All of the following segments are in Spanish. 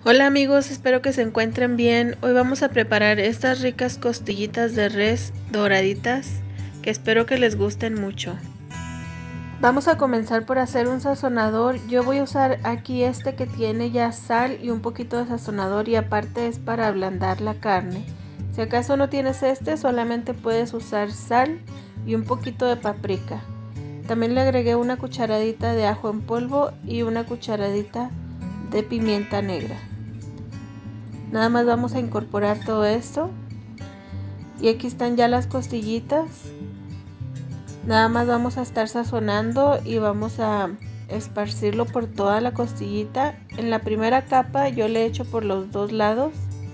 Hola amigos, espero que se encuentren bien. Hoy vamos a preparar estas ricas costillitas de res doraditas que espero que les gusten mucho. Vamos a comenzar por hacer un sazonador. Yo voy a usar aquí este que tiene ya sal y un poquito de sazonador, y aparte es para ablandar la carne. Si acaso no tienes este, solamente puedes usar sal y un poquito de paprika. También le agregué una cucharadita de ajo en polvo y una cucharadita de pimienta negra. Nada más vamos a incorporar todo esto, y aquí están ya las costillitas. Nada más vamos a estar sazonando y vamos a esparcirlo por toda la costillita. En la primera capa yo le echo por los dos lados.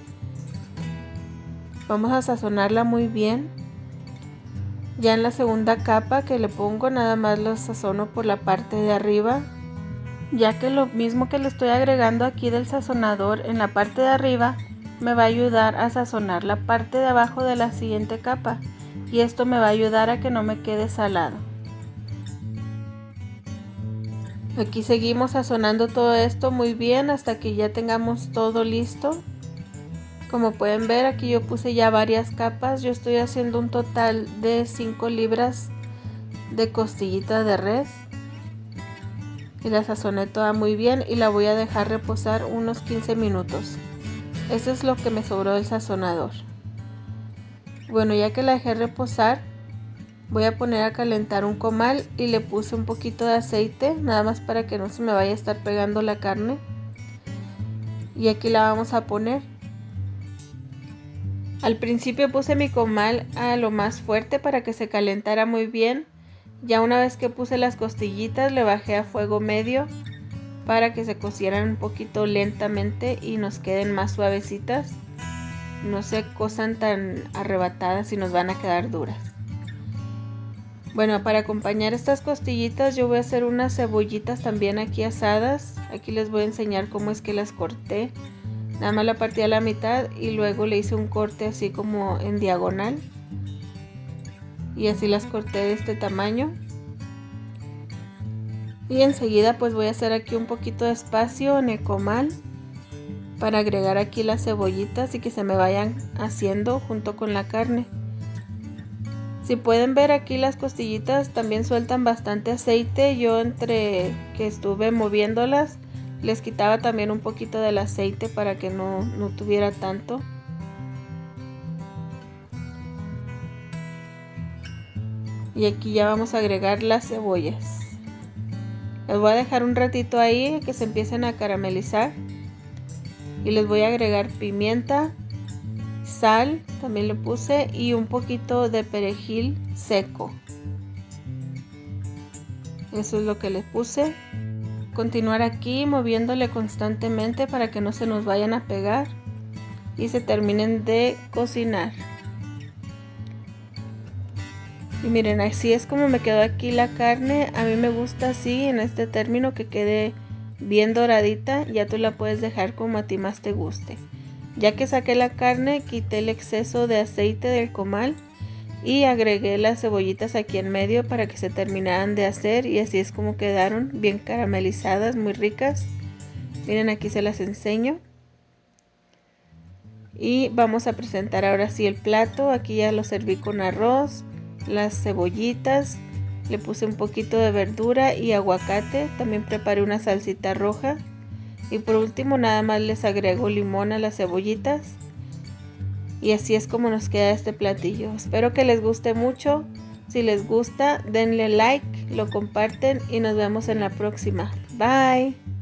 Vamos a sazonarla muy bien. Ya en la segunda capa que le pongo, nada más lo sazono por la parte de arriba, ya que lo mismo que le estoy agregando aquí del sazonador en la parte de arriba me va a ayudar a sazonar la parte de abajo de la siguiente capa, y esto me va a ayudar a que no me quede salado. Aquí seguimos sazonando todo esto muy bien hasta que ya tengamos todo listo. Como pueden ver, aquí yo puse ya varias capas. Yo estoy haciendo un total de 5 libras de costillita de res, y la sazoné toda muy bien y la voy a dejar reposar unos 15 minutos. Eso es lo que me sobró del sazonador. Bueno, ya que la dejé reposar, voy a poner a calentar un comal y le puse un poquito de aceite, nada más para que no se me vaya a estar pegando la carne. Y aquí la vamos a poner. Al principio puse mi comal a lo más fuerte para que se calentara muy bien. Ya una vez que puse las costillitas, le bajé a fuego medio para que se cocieran un poquito lentamente y nos queden más suavecitas. No se cosan tan arrebatadas y nos van a quedar duras. Bueno, para acompañar estas costillitas yo voy a hacer unas cebollitas también aquí asadas. Aquí les voy a enseñar cómo es que las corté. Nada más la partí a la mitad y luego le hice un corte así como en diagonal. Y así las corté de este tamaño. Y enseguida pues voy a hacer aquí un poquito de espacio en el comal para agregar aquí las cebollitas y que se me vayan haciendo junto con la carne. Si pueden ver, aquí las costillitas también sueltan bastante aceite. Yo entre que estuve moviéndolas les quitaba también un poquito del aceite para que no tuviera tanto. Y aquí ya vamos a agregar las cebollas. Les voy a dejar un ratito ahí que se empiecen a caramelizar. Y les voy a agregar pimienta, sal, también le puse, y un poquito de perejil seco. Eso es lo que le puse. Continuar aquí moviéndole constantemente para que no se nos vayan a pegar y se terminen de cocinar. Y miren, así es como me quedó aquí la carne. A mí me gusta así, en este término, que quede bien doradita. Ya tú la puedes dejar como a ti más te guste. Ya que saqué la carne, quité el exceso de aceite del comal y agregué las cebollitas aquí en medio para que se terminaran de hacer, y así es como quedaron bien caramelizadas, muy ricas. Miren, aquí se las enseño. Y vamos a presentar ahora sí el plato. Aquí ya lo serví con arroz, las cebollitas, le puse un poquito de verdura y aguacate. También preparé una salsita roja. Y por último nada más les agrego limón a las cebollitas. Y así es como nos queda este platillo. Espero que les guste mucho. Si les gusta, denle like, lo comparten y nos vemos en la próxima. Bye.